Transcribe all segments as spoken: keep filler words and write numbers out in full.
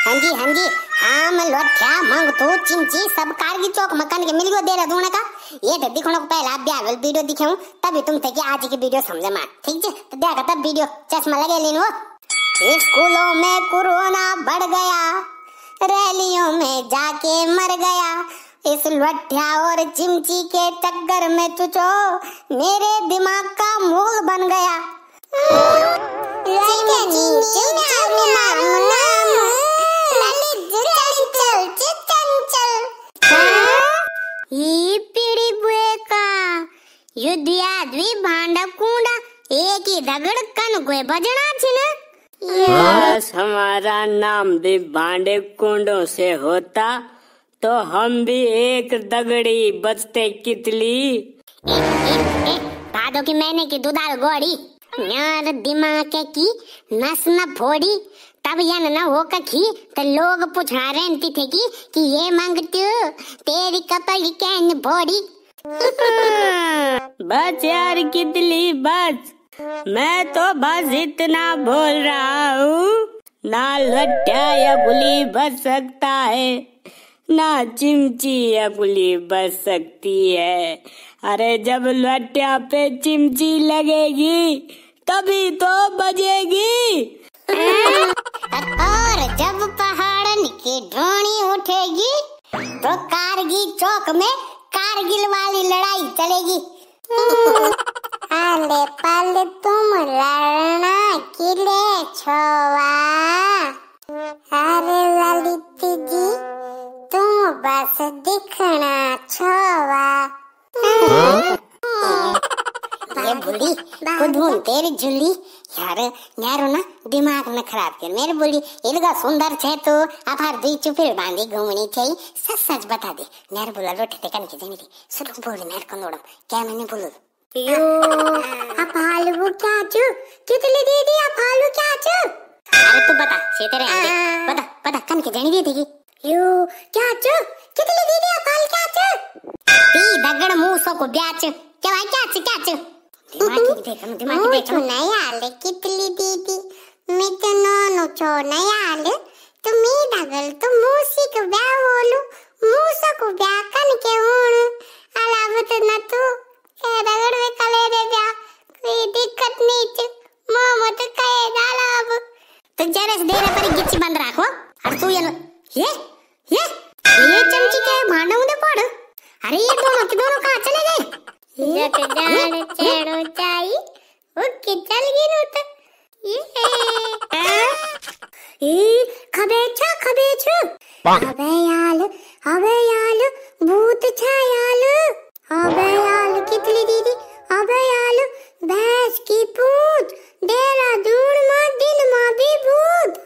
हाँ जी हाँ जी हाँ मैं लोठा मांग तो चिमची सब कारगी चौक मकान के मिल गयो दे रहा दूना का ये तो दिखने को पहले आप ब्याह वाली वीडियो दिखाऊं तभी तुम थे कि आज की वीडियो समझे मां ठीक है तो देखा तब वीडियो चश्मा लगे लेनो। स्कूलों में कोरोना बढ़ गया, रैलियों में जाके मर गया, इस लठ्ठा और चिमची के टक्कर में तुझो मेरे दिमाग का मूल बन गया। ये पीड़ी बुए का युद्ध भांडा कूड़ा एक ही दगड़ कन कोई बजना छिने। बस हमारा नाम भी भांडे कुंडों से होता तो हम भी एक दगड़ी बचते कितली। दादो की मैंने की दुधार गोड़ी यार दिमाग की नस न फोड़ी तब यन न हो कखी तो लोग पूछा रहती थे कि, कि ये मांगती तेरी कपड़ी कैन भोड़ी। बस यार कितली बस, मैं तो बस इतना बोल रहा हूँ ना लट्ठा या गुली बच सकता है ना चिमची या गुली बच सकती है। अरे जब लट्ठा पे चिमची लगेगी तभी तो बजेगी। और जब पहाड़न की ड्रोनी उठेगी तो कारगिल चौक में कारगिल वाली लड़ाई चलेगी। आले पाले तुम लड़ना किले छोवा, अरे ललित जी तुम बस दिखना छोवा। ये बुली कुदून तेरी झुल्ली यार यारो ना दिमाग न खराब कर मेरे बुली इलगा सुंदर छे तो आभार दी चुपे बांधी घूमनी चाहिए सच सच बता दे यार बोला लोटे ते कन के देनी थी सुन बोल यार कंदोड़म क्या मैंने बोलू यो आप हालू क्या चू कितली दीदी आप हालू क्या चू। अरे तू बता से तेरे आगे बता बता कन के देनी दी थी यो क्या चू कितली दीदी आप हाल क्या चू ती दगड़ मुंह सो को ब्याच क्या भाई क्या चू क्या चू दिमाग की देख दिमाग की देख नहीं आले कितली दीदी मैं तो नोनो छो नहीं आले तो मैं दगल तो मूसी को ब्याह बोलू मूसा को ब्याह कन के होण अलावत न तू ए दगड़ में कले दे ब्याह कोई दिक्कत नहीं छ मामा तो कहे डालब तो जरा से देर पर गिच्ची बंद रखो और तू ये ये ये ये चमची के भांडा मुझे पड़ अरे ये दोनों के दोनों कहां चले गए जट जान चेड़ो चाई ओके चल गिरो तो ये ए खबे छ खबे छ अबे याल अबे याल भूत छायाल अबे याल कितली दीदी अबे याल भैंस की पूंछ देहरादून मां दिल मां भी भूत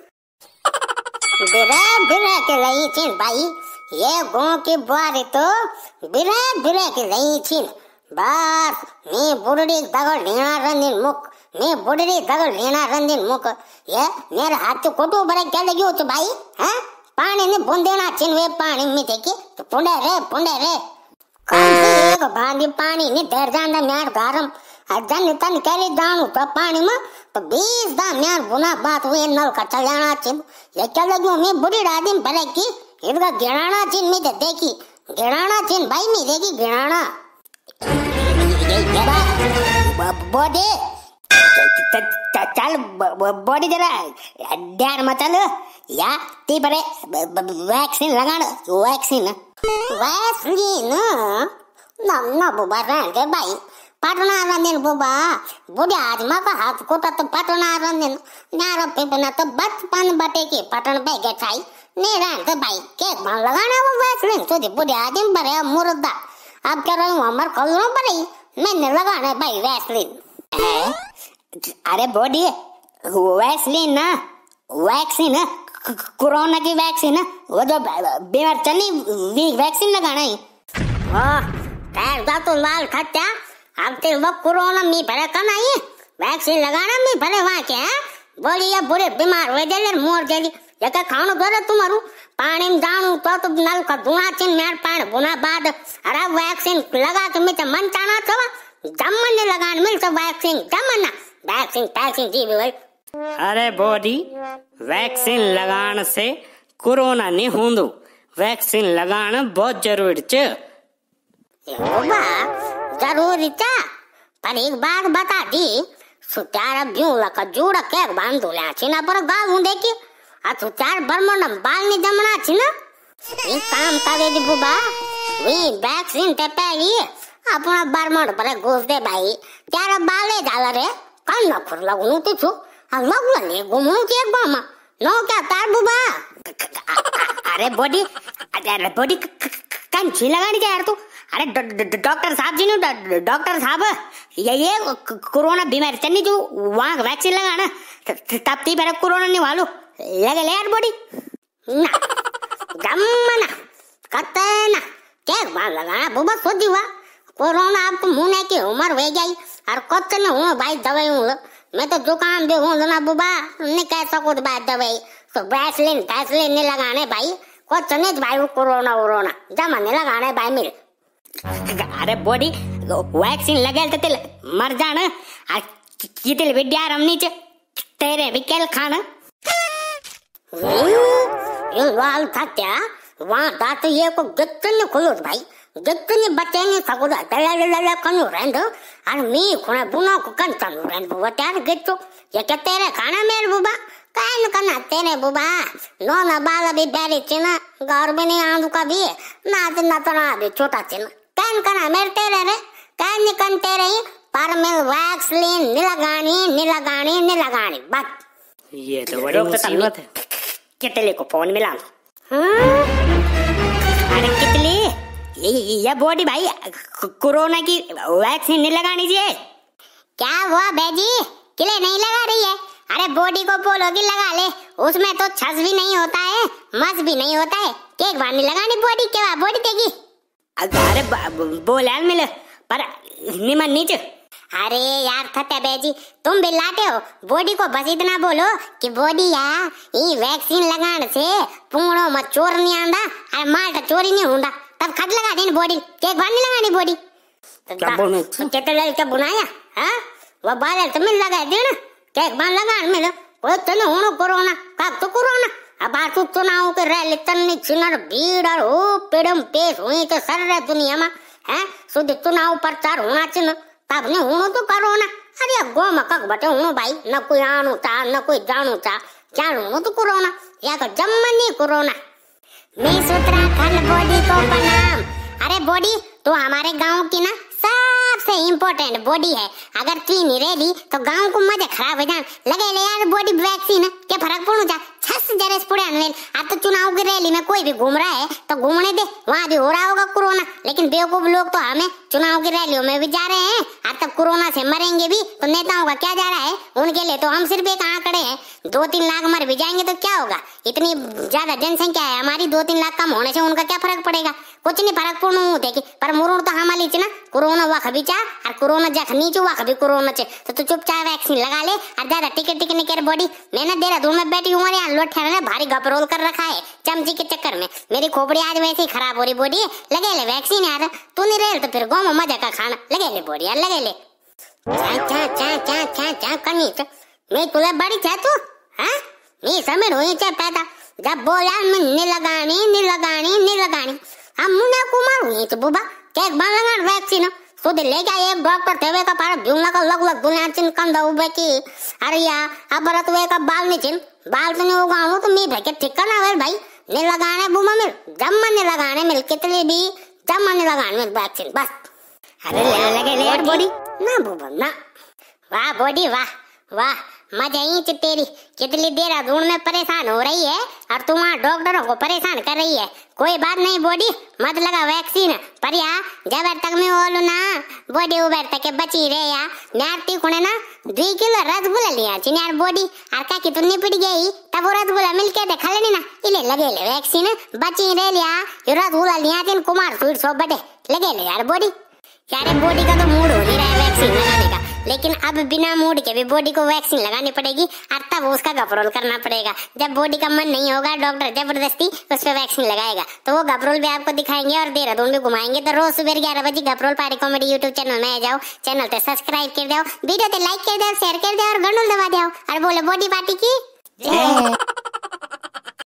बिरा बिरा के रही थी भाई ये गांव की बुआरी तो बिरा बिरा के रही थी बस मैं बुढ़ी दगड़ लेना रंदीन मुख मैं बुढ़ी दगड़ लेना रंदीन मुख ये मेरे हाथ कोटो बड़े क्या लगी हो तो भाई हैं पानी ने बूंदेना चिन्वे पानी में थे कि तो पुंडे रे पुंडे रे कौन सी एक बांधी पानी ने डर जाना म्यार गारम जन तन कैली दानू तो पानी में तो बीस दा म्यार बुना बात हुए नल का चलाना चिन ये क्या लगी मैं बुढ़ी आदमी भले की इनका गिराना चिन में देखी गिराना चिन भाई में देखी गिराना बॉडी चल बॉडी जरा डर मचल या ती बरे वैक्सीन लगाना वैक्सीन वैक्सीन ना ना बुबा रहने भाई पटना रंदीन बुबा बुढ़िया आज माँ का हाथ कोटा तो पटना रंदीन नारो पिपना तो बचपन बटे के पटन पे के छाई नहीं रहते भाई केक भाव लगाना वो वैक्सीन तो बुढ़िया आदमी बड़े मुर्दा अब क्या रही हूँ हमारे खोलना पड़ी मैंने लगाना भाई वैक्सीन। अरे बॉडी वैक्सीन ना वैक्सीन कोरोना की वैक्सीन वो जो बीमार चली वी वैक्सीन लगाना ही हाँ पैर तो लाल खट्टा अब तेरे वो कोरोना में भरे कम आई वैक्सीन लगाना में भरे वहाँ के हैं बोली या बुरे बीमार हुए जले मोर जली ये क्या खानो घर तुम्हारू पानी में जानू तो तो नल का धुआं चिन मेर पानी बुना बाद अरे वैक्सीन लगा के मैं तो मन चाना था जमन ने लगाने मिल तो वैक्सीन जमना वैक्सीन वैक्सीन जी भी भाई। अरे बॉडी वैक्सीन लगाने से कोरोना नहीं होंदो, वैक्सीन लगाना बहुत जरूरी च। बुबा जरूरी चा, पर एक बात बता दी, सुचार ब्यूं लका जोड़ा के बांधो ल्या छिना पर गाव देखी, आ सुचार बर्मन बाल नहीं जमना छिना। ये काम करे दी बुबा, वी वैक्सीन ते पहली अपना बर्मन पर घुस दे भाई, त्यारा बाले जाला रे, कान न खुर लगनु तो छु, आ लगला ले गुमनु के बामा, नो क्या तार बुबा। अरे बॉडी, अरे बॉडी कान छी लगानी क्या यार तू? अरे डॉक्टर साहब जी ने, डॉक्टर साहब ये ये कोरोना बीमारी चलनी जो वहाँ वैक्सीन लगाना तब ती पहले कोरोना नहीं वालो लगे ले यार बॉडी ना गम्मना कतना क्या बात लगाना बुबा सोची हुआ कोरोना आपको मुँह की उम्र हो गई और कतना हूँ भाई दवाई हूँ मैं तो जुकाम भी हूँ ना बुबा नहीं कह सको भाई दवाई तो वैसलीन वैसलीन नहीं लगाने भाई कुछ नहीं भाई वो कोरोना वोरोना जमा नहीं लगाने भाई मेरे। अरे बॉडी वैक्सीन लगे तो तिल मर जाना और कितने विद्या रमनी च तेरे विकेल खाना ये वाल था क्या वहाँ दांत ये को गिट्टनी खुलोस भाई गिट्टनी बच्चे नहीं सकोदा तला तला कनु रेंदो और मी खुना बुना को कंचन रेंदो वो त्यार गिट्टो ये क्या तेरे खाना मेरे बुबा कान करना तेरे बुबा नो ना बाल भी बैरी चिना गौर भी नहीं आंदू का भी ना तो ना तो ना भी छोटा चिना कान करना मेरे तेरे रे कान निकन तेरे ही पर मैं वैक्सीन नहीं लगानी नहीं लगानी नहीं लगानी बस ये तो बड़ी मुसीबत है। कितले को फोन मिला हाँ? अरे कितले ये ये बॉडी भाई कोरोना की वैक्सीन नहीं लगानी चाहिए क्या हुआ बेजी किले नहीं लगा रही है अरे बॉडी को बोलो कि लगा ले उसमें तो छस भी नहीं होता है मस भी नहीं होता है एक बार नहीं लगानी बॉडी क्या बॉडी देगी अरे बोल यार मिले पर निमन नीचे अरे यार खत्या बेजी तुम भी लाटे हो बॉडी को बस इतना बोलो कि बॉडी यार ये वैक्सीन लगाने से पूंगड़ों में चोर नहीं आंदा और मार चोरी नहीं होंदा तब खत लगा देनी बॉडी एक बार नहीं लगानी बॉडी क्या बोलूं चेतल क्या बुनाया हाँ वो बाल तो मिल लगा देना क्या एक बार लगा मिलो वो चलो होनो कोरोना कब तो कोरोना अब आ तू चुनाव के रैली तन्नी चिनर भीड़ और हो पेड़म पेश हुई तो सर रहे दुनिया में हैं शुद्ध चुनाव प्रचार होना चिन्ह तब ने होनो तो कोरोना अरे गो में कक बटे होनो भाई न कोई आनो चा न कोई जानो चा क्या होनो तो कोरोना या तो जम्मनी कोरोना मिस उत्तराखंड बॉडी को प्रणाम अरे बॉडी तो हमारे गांव की ना सबसे इम्पोर्टेंट बॉडी है अगर तू नहीं रेडी तो गांव को मजे खराब हो जान लगे ले यार बॉडी वैक्सीन क्या फर्क पड़ू जा छस जरेस पुड़े अनवेल अब तो चुनाव की रैली में कोई भी घूम रहा है तो घूमने दे वहाँ भी हो रहा होगा कोरोना लेकिन बेवकूफ लोग तो हमें चुनाव की रैलियों में भी जा रहे हैं अब तक कोरोना से मरेंगे भी तो नेताओं का क्या जा रहा है उनके लिए तो हम सिर्फ एक आंकड़े हैं दो तीन लाख मर भी जाएंगे तो क्या होगा इतनी ज्यादा जनसंख्या है हमारी दो तीन लाख कम होने से उनका क्या फर्क पड़ेगा कुछ नहीं फर्क पूर्ण होते कि पर मुरुण तो हमारी ना कोरोना वख भी चा और कोरोना जख नीचे वख भी कोरोना चे तो तू चुपचाप वैक्सीन लगा ले और ज्यादा टिकट टिकट नहीं कर बॉडी मैंने देहरादून में बैठी हूँ यहाँ लोट ठहरने भारी गपरोल कर रखा है चमची के चक्कर में मेरी खोपड़ी आज वैसे ही खराब हो रही बॉडी लगे ले वैक्सीन यार तू नहीं रहे तो फिर गाँव में मजा का खाना लगे ले बॉडी यार लगे ले चा चा चा चा चा चा करनी मैं तुला बड़ी चा तू हाँ मैं समझ हुई चा पैदा जब बोल यार मैं नहीं लगानी नहीं लगानी नहीं लगानी हम मुन्ना कुमार हुई तो बुबा क्या एक बार लगा वैक्सीन तो दे ले क्या एक डॉक्टर थे वे का पार जुमला का लग लग दुनिया चिन कंदा उबे की अरे यार अब रत वे का बाल नहीं चिन बाल तो नहीं उगाऊं तो मैं भाई के ठीक करना है भाई नहीं लगाने बुमा मिल जम्मा नहीं लगाने मिल कितने भी जम्मा नहीं लगाने मिल वैक्सीन बस अरे ले लगे ले बॉडी ना बुबा ना वाह बॉडी वाह वाह मजा ही तेरी कितनी देहरादून में परेशान हो रही है और तुम वहाँ डॉक्टरों को परेशान कर रही है कोई बात नहीं बॉडी मत लगा वैक्सीन पर यार जब तक मैं बोलू ना बॉडी उबर तक बची रहे यार नारती खुणे ना दो किलो रसगुल्ला लिया चिन यार बॉडी और क्या कितनी निपट गई तब वो रसगुल्ला मिलके देखा लेनी ना इले लगे ले वैक्सीन बची रहे लिया ये रसगुल्ला लिया चिन कुमार स्वीट सौ बटे लगे ले यार बॉडी यार बॉडी का तो मूड हो नहीं रहा है वैक्सीन लगाने का लेकिन अब बिना मूड के भी बॉडी को वैक्सीन लगानी पड़ेगी और तब उसका गपरोल करना पड़ेगा जब बॉडी का मन नहीं होगा डॉक्टर जबरदस्ती उस पर वैक्सीन लगाएगा तो वो गपरोल भी आपको दिखाएंगे और देहरादून भी घुमाएंगे तो रोज सुबह ग्यारह बजे गपरोल पारी कॉमेडी यूट्यूब चैनल में आ जाओ चैनल पे सब्सक्राइब कर दो वीडियो पे लाइक कर दो शेयर कर दो और घंटल दबा दो और बोलो बॉडी पार्टी की जय।